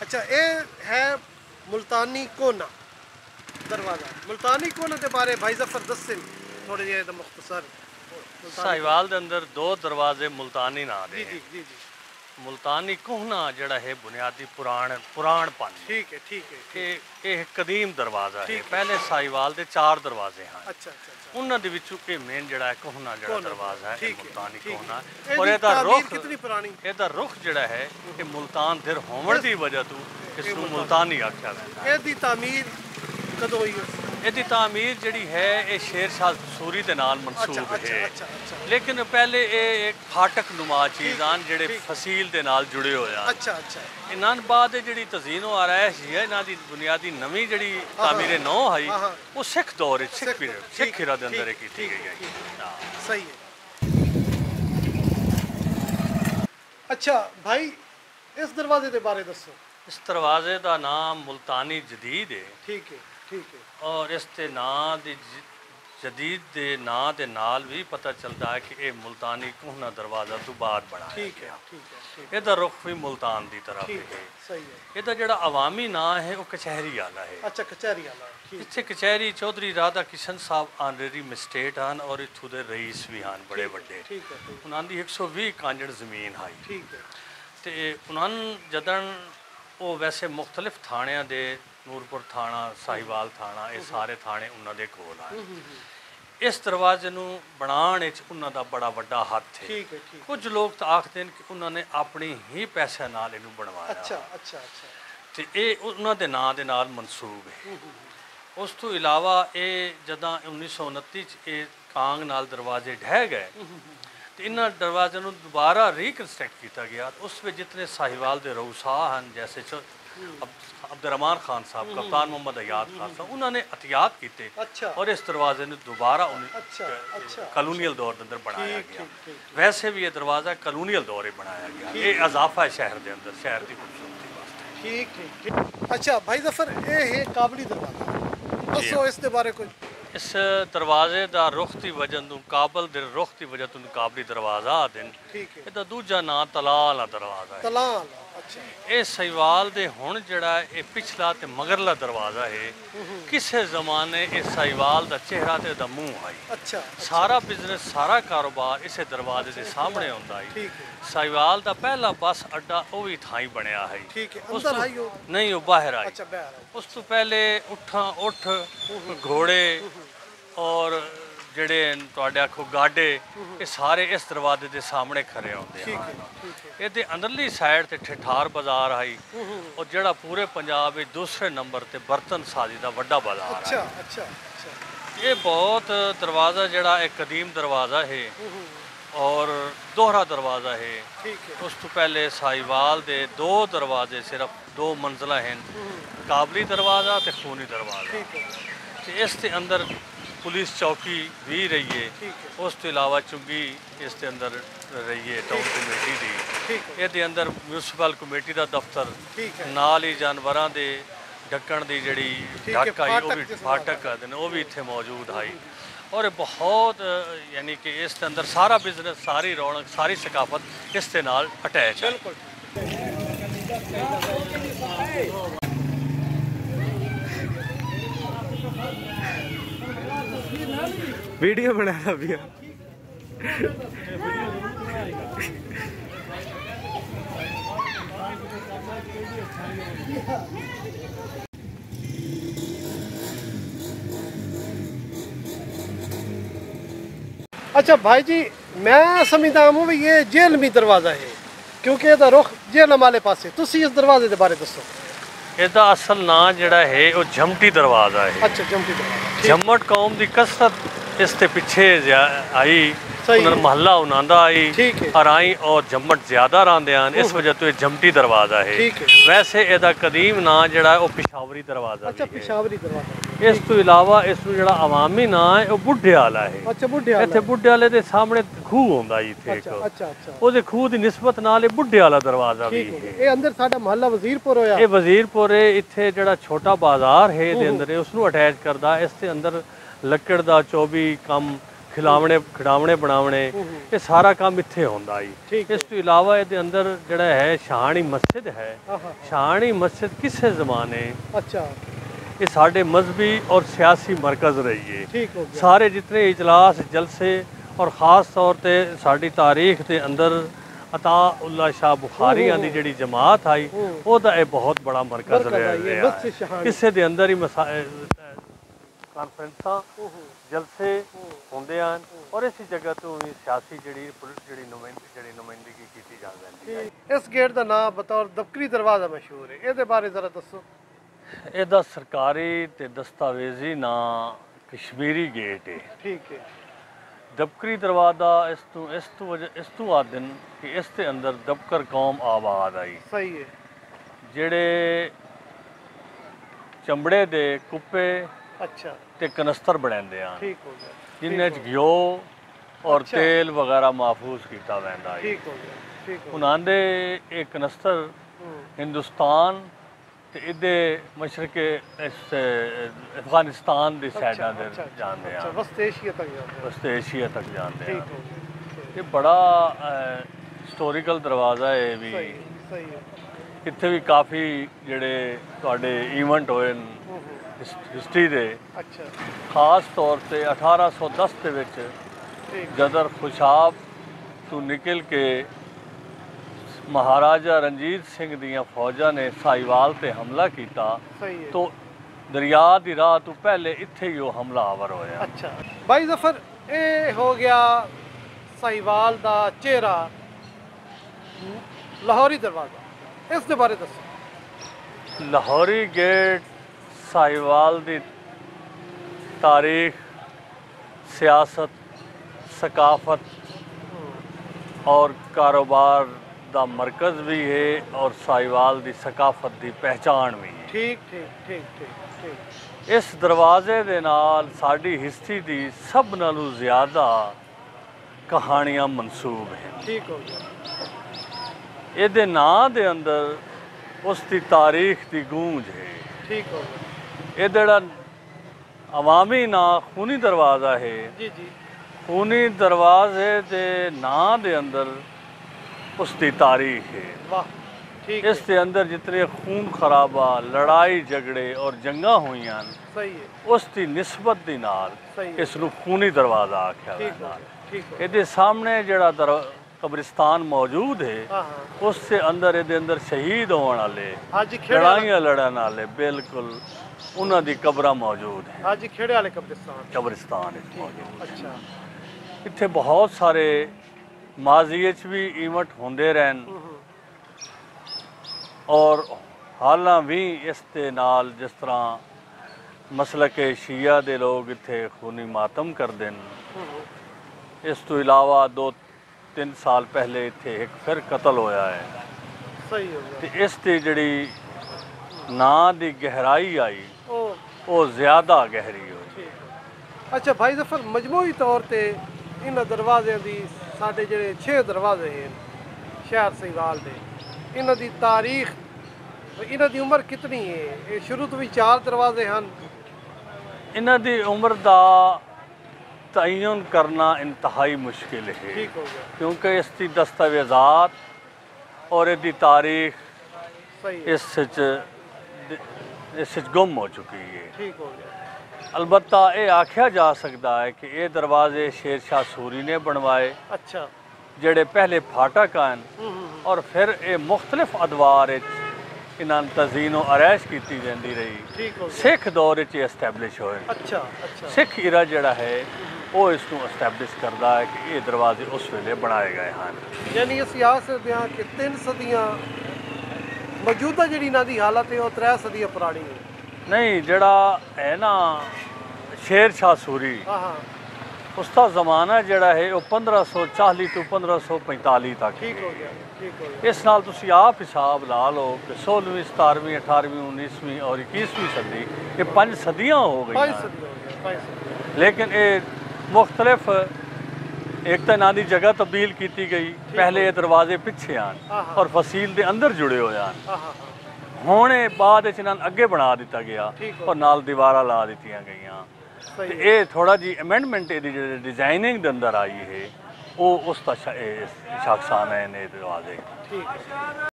अच्छा ये है मुल्तानी कोना दरवाज़ा। मुल्तानी कोना के बारे भाई जफर दस्से थोड़े जे मुख्तसर। साहिवाल के अंदर दो दरवाजे मुल्तानी ना दे। जी जी जी जी। मुल्तानी कोहना जड़ा है बुनियादी पुराणपन ठीक है ठीक है। कि एक कदीम दरवाजा है। पहले साहिवाल के 4 दरवाजे हैं। अच्छा अच्छा अच्छा। उन्होंने विचों के मेन जड़ा है कोहना जड़ा दरवाजा है मुल्तानी कोहना। और ਇਹਦਾ रुख कितनी पुरानी ਇਹਦਾ रुख जड़ा है कि मुल्तान दिर होने की वजह तो इसको मुल्तानी आख्या जाता है। ਇਹਦੀ ਤਾਮੀਰ कदों हुई? ਇਹਦੀ ਤਾਮੀਰ ਜਿਹੜੀ ਹੈ ਇਹ ਸ਼ੇਰ ਸ਼ਾਹ ਸੂਰੀ ਦੇ ਨਾਲ ਮਨਸੂਬ ਹੈ। लेकिन पहले ये एक फाटक नुमा चीज़ आन जेडे फसील दे नाल जुड़े होया। अच्छा अच्छा। इन्हां बाद जेडी तज़ीनो आराइश है इन्हां दी बुनियादी नवी जेडी तामीरे नौ आई वो सिख दौर सिख हिरा दे अंदर कीती गई है। सही है। अच्छा भाई इस दरवाजे के बारे दसो। इस दरवाजे का नाम मुल्तानी जदीद है। ठीक है ठीक है। और इस ते नां दी जदीद के नाँ के नाल भी पता चलता है कि ये मुल्तानी कोहना दरवाज़ा तो बाद बना। ठीक है ठीक है। ਇਹਦਾ रुख भी मुल्तान की तरफ है। सही है। ਇਹਦਾ ਜਿਹੜਾ अवामी नाँ है वो कचहरी वाला है। अच्छा कचहरी वाला। इत्थे कचहरी चौधरी राधा किशन साहब ऑनरेरी मजिस्ट्रेट हैं और इत्थों के रईस भी हैं बड़े बड़े। ठीक है। उन्होंने 120 कांजड़ जमीन आई। ठीक है। तो उन्होंने जदन वो वैसे मुख्तलिफ थाणियां दे नूरपुर थाना साहिवाल थाना ये सारे थाने उन्होंने कोल आए। इस दरवाजे नूं बनाने उन्हों का बड़ा वड्डा हाथ है। कुछ लोग तो आखते हैं कि उन्होंने अपनी ही पैसे नाल इनू बनवाया। अच्छा अच्छा अच्छा। तो ये उन्हों के नाँ के नाल मनसूब है। उस तो इलावा ये जदा 1929 ये कांग नाल दरवाजे ढह गए तो इन्होंने दरवाजे नूं दोबारा रिकनस्ट्रक्ट किया गया। उस में जितने साहिवाल के रऊसा हैं जैसे अब्दुर्रहमान खान साहब कप्तान मोहम्मद अयाद खान साहब उन्होंने एहतियात किए। अच्छा। और इस दरवाजे ने दोबारा कलोनियल दौर के अंदर बनाया गया। वैसे भी ये दरवाज़ा कलोनियल दौर बनाया गया। ये इजाफा है शहर के अंदर शहर की खूबसूरती वास्ते। ठीक ठीक। अच्छा भाई जफर ये है काबली दरवाज़ा दसो इस दे बारे कुछ। इस दरवाजे का रुख की वजह तो काबल के रुख की वजह तो काबली दरवाज़ा आदि। इसका दूजा नाम तलाल दरवाज़ा है। तलाल। अच्छा। ये साहिवाल दे हुण जड़ा ये पिछला ते मगरला दरवाज़ा है। किसी जमाने इस साहिवाल का चेहरा ते दा मुँह आई। अच्छा। सारा बिजनेस सारा कारोबार इस दरवाजे के सामने होंदा है। साहिवाल का पहला बस अड्डा वो भी थाई बनया है। नहीं वो बाहर आई। उस तो पहले उठ घोड़े और जेडे तुहाडे आखो गाडे ये सारे इस दरवाजे के सामने खड़े होंदे हैं। ये अंदरली साइड ते ठठार बाजार आई और जड़ा पूरे पंजाब में दूसरे नंबर ते बर्तन साजी का वड्डा बाजार है। ये बहुत दरवाज़ा जड़ा एक कदीम दरवाज़ा है और दोहरा दरवाज़ा है। उस तो पहले साहिवाल दे 2 दरवाजे सिर्फ 2 मंजिला हैं काबली दरवाज़ा ते खूनी दरवाज़ा। इस अंदर पुलिस चौकी भी रही है। उस तो इलावा चुंगी इस अंदर रही है टाउन कमेटी की। ये अंदर म्यूनसिपल कमेटी का दफ्तर नाल ही जानवरों के ढक्कन की जी ढक आई वो भी फाटक कहते हैं वो भी इतने मौजूद आई। और बहुत यानी कि इस अंदर सारा बिजनेस सारी रौनक सारी सकाफत इस नाल अटैच है। वीडियो बनाना भैया। अच्छा भाई जी मैं समझदा हूँ भी ये जेलमी दरवाज़ा है क्योंकि इसका रुख जेलम वाले पासे। तुसी इस दरवाजे के बारे दसो। इसका असल नाम जड़ा है वो झमटी दरवाज़ा है। अच्छा झमटी दरवाज़ा। झमट कौम की कसरत इसके पिछे आई महल्ला उन्होंने आई और आई और झमट ज्यादा रहांदे हैं इस वजह तो ये झमटी दरवाज़ा है। वैसे इसका कदीम नाम जड़ा है वो पिशावरी दरवाज़ा। अच्छा पिशावरी दरवाज़ा। इस तो इलावा इसमें जड़ा अवामी नाम है वो बुढ़े वाला है। अच्छा बुढ़े वाला। इत्थे बुढ़े वाले दे सामने खूह होंदा इत्थे एक। अच्छा अच्छा। ओदे खूह दी निस्बत नाल बुढ़े वाला दरवाज़ा भी है। ये अंदर साडा महल्ला वजीरपुर होया। ये वजीरपुर है। इत्थे जड़ा छोटा बाजार है दे अंदर उसनू अटैच करदा। इस दे अंदर लकड़ दा 24 कम ਖਿਡਾਵਣੇ ਬਣਾਵਣੇ ਇਹ ਸਾਰਾ ਕੰਮ ਇੱਥੇ ਹੁੰਦਾ ਜੀ। ਇਸ ਤੋਂ ਇਲਾਵਾ ਇਹਦੇ ਅੰਦਰ ਜਿਹੜਾ ਹੈ ਸ਼ਾਹਣੀ ਮਸਜਿਦ ਹੈ। ਸ਼ਾਹਣੀ ਮਸਜਿਦ ਕਿਸੇ ਜ਼ਮਾਨੇ ਅੱਛਾ ये साढ़े मजहबी और सियासी मरकज़ रही है। ठीक हो गया। सारे जितने इजलास जलसे और ख़ास तौर पर साड़ी तारीख के अंदर अताउल्ला शाह बुखारी दी जिहड़ी जमात आई ओहदा ये बहुत बड़ा मरकज़ रहा। इसे दे अंदर ही कॉन्फ्रेंसां जलसे होंदे हन और इसी जगह तो ही सियासी जिहड़ी नुमाइंदगी की जा रही है। इस गेट का नाम बतौर दबकरी दरवाज़ा मशहूर है, ਇਹਦੇ ਬਾਰੇ ਜ਼ਰਾ ਦੱਸੋ। ਇਹਦਾ ਸਰਕਾਰੀ ਤੇ ਦਸਤਾਵੇਜ਼ੀ ਨਾਂ ਕਸ਼ਮੀਰੀ ਗੇਟ ਹੈ। ਠੀਕ ਹੈ। ਦਬਕਰੀ ਦਰਵਾਜ਼ਾ ਇਸ ਤੋਂ ਆਦਨ ਕਿ ਇਸ ਦੇ ਅੰਦਰ ਦਬਕਰ ਕੌਮ ਆਬਾਦ ਆਈ। ਸਹੀ ਹੈ। ਜਿਹੜੇ ਚਮੜੇ ਦੇ ਕੁੱਪੇ ਅੱਛਾ ਤੇ ਕਨਸਤਰ ਬਣਾਉਂਦੇ ਆ। ਠੀਕ ਹੋ ਗਿਆ। ਜਿਨ੍ਹਾਂ 'ਚ ਘਿਓ ਔਰ ਤੇਲ ਵਗੈਰਾ ਮਹਫੂਜ਼ ਕੀਤਾ ਜਾਂਦਾ ਹੈ। ਠੀਕ ਹੋ ਗਿਆ। ਠੀਕ ਹੋ ਉਹਨਾਂ ਦੇ ਇਹ ਕਨਸਤਰ ਹਿੰਦੁਸਤਾਨ ਤੇ ਇਹਦੇ ਮਸ਼ਰਕੇ ਅਫਗਾਨਿਸਤਾਨ ਦੀ ਸਾਈਡਾਂ ਦੇ ਜਾਂਦੇ ਆ। ਵਸਤ ਏਸ਼ੀਆ ਤੱਕ ਜਾਂਦੇ ਆ। ਵਸਤ ਏਸ਼ੀਆ ਤੱਕ ਜਾਂਦੇ ਆ। ਠੀਕ ਹੋ ਗਿਆ। ਇਹ ਬੜਾ ਹਿਸਟੋਰੀਕਲ ਦਰਵਾਜ਼ਾ ਹੈ ਵੀ। ਸਹੀ ਹੈ। ਇੱਥੇ ਵੀ ਕਾਫੀ ਜਿਹੜੇ ਤੁਹਾਡੇ ਇਵੈਂਟ ਹੋਏ ਨੇ ਹਿਸਟਰੀ ਦੇ। ਅੱਛਾ। ਖਾਸ ਤੌਰ ਤੇ 1810 ਦੇ ਵਿੱਚ ਗਦਰ ਖੁਸ਼ਾਬ ਤੋਂ ਨਿਕਲ ਕੇ महाराजा रणजीत सिंह दियां फौजा ने साहिवाल ते हमला किया तो दरिया दी राह तो पहले इत्थे ही वो हमलावर होया। अच्छा भाई जफर ये हो गया साहिवाल दा चेहरा लाहौरी दरवाजा, इस दे बारे दसो। लाहौरी गेट साहिवाल दी तारीख, सियासत, सकाफत और कारोबार ਦਾ ਮਰਕਜ਼ ਵੀ ਹੈ ਔਰ ਸਾहिवाल ਦੀ ਸਕਾਫਤ ਦੀ ਪਹਿਚਾਣ ਵੀ ਹੈ। ਠੀਕ ਠੀਕ ਠੀਕ ਠੀਕ ਠੀਕ। ਇਸ ਦਰਵਾਜ਼ੇ ਦੇ ਨਾਲ ਸਾਡੀ ਹਿਸਟਰੀ ਦੀ ਸਭ ਨਾਲੋਂ ਜ਼ਿਆਦਾ ਕਹਾਣੀਆਂ ਮਨਸੂਬ ਹੈ। ਠੀਕ ਹੋ ਗਿਆ। ਇਹਦੇ ਨਾਂ ਦੇ ਅੰਦਰ ਉਸ ਦੀ ਤਾਰੀਖ ਦੀ ਗੂੰਜ ਹੈ। ਠੀਕ ਹੋ ਗਿਆ। ਇਹ ਜਿਹੜਾ ਅਵਾਮੀ ਨਾਂ ਖੂਨੀ ਦਰਵਾਜ਼ਾ ਹੈ। ਜੀ ਜੀ। ਖੂਨੀ ਦਰਵਾਜ਼ੇ ਦੇ ਨਾਂ ਦੇ ਅੰਦਰ उसकी तारीख है। वाह ठीक। इसके अंदर जितने खून खराबा लड़ाई झगड़े और जंगा हुई सही है उसकी निस्बत दी नाल इसनू खूनी दरवाज़ा आख्या जाता है। ये सामने जड़ा कब्रिस्तान मौजूद है उससे अंदर ये अंदर शहीद होने वाले लड़ाइयाँ लड़न वाले बिल्कुल उन्हों दी कब्रां मौजूद है। हाँ जी खेड़े वाले कब्रिस्तान मौजूद। अच्छा। इत्थे बहुत सारे माजी भी इवेंट होंदे रहन और हालां भी इस दे नाल जिस तरह मसलक शिया दे लोग इत्थे खूनी मातम करदे न। इस तो इलावा 2-3 साल पहले इत्थे एक फिर कत्ल होया है। सही हो गया। ते इस दी जिहड़ी नां दी गहराई आई वो ज़्यादा गहरी होई। अच्छा भाई जफर मजमूई तौर ते इन दरवाज़े दी साढ़े जो 6 दरवाजे हैं शहर साहिवाल के, इन्हों की तारीख, इन्हों की उम्र कितनी है? ये शुरू तो भी 4 दरवाजे हैं। इन्हों की उम्र का तयन करना इंतहाई मुश्किल है। ठीक हो गया। क्योंकि इसकी दस्तावेज़ात और इसकी तारीख इस गुम हो चुकी है। ठीक हो गया। अलबत्ता ये आख्या जा सकता है कि ये दरवाजे शेर शाह सूरी ने बनवाए। अच्छा। जेड़े पहले फाटक हैं और फिर ये मुख्तलिफ अदवार इन्होंने तजीनो अरैश की जाती रही। सिख दौर एस्टैबलिश होए। अच्छा अच्छा। सिख इरा जड़ा है वो इसको एस्टैबलिश करता है कि ये दरवाजे उस वेले बनाए गए हैं। यानी इस सकते हैं कि 3 सदियाँ मौजूदा जी इन्हों की हालत है वो 3 सदियाँ पुरानी है। नहीं जड़ा है ना शेर शाह सूरी उसका ज़माना जड़ा है वो 1540 तो 1545 तक। ठीक हो गया। ठीक हो गया। इस नाल तुसी आप हिसाब ला लो कि 16वीं 17वीं 18वीं 19वीं और 21वीं सदी ये 5 सदियाँ हो गई। लेकिन ये मुख्तलिफ एक तो इन्हों की जगह तब्दील की गई। पहले ये दरवाजे पिछे आन और फसील के अंदर जुड़े हुए हैं। हुण बाद इन्होंने अगे बना दिता गया और नाल दीवारां ला दित्तियां गईयां। ਤੇ ਇਹ ਥੋੜਾ ਜੀ ਅਮੈਂਡਮੈਂਟ ਇਹਦੀ ਜਿਹੜੀ ਡਿਜ਼ਾਈਨਿੰਗ ਦੇ ਅੰਦਰ ਆਈ ਹੈ ਉਹ ਉਸ ਦਾ ਸ਼ਾਖਸਾਨਾ ਨੇ ਦਰਵਾਜ਼ੇ। ਠੀਕ ਹੈ।